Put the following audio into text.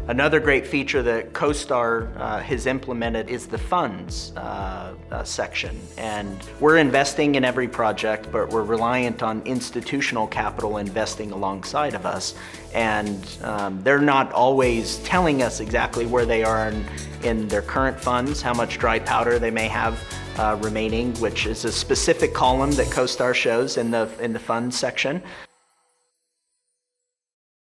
Another great feature that CoStar has implemented is the funds section. And we're investing in every project, but we're reliant on institutional capital investing alongside of us. And they're not always telling us exactly where they are in their current funds, how much dry powder they may have remaining, which is a specific column that CoStar shows in the funds section.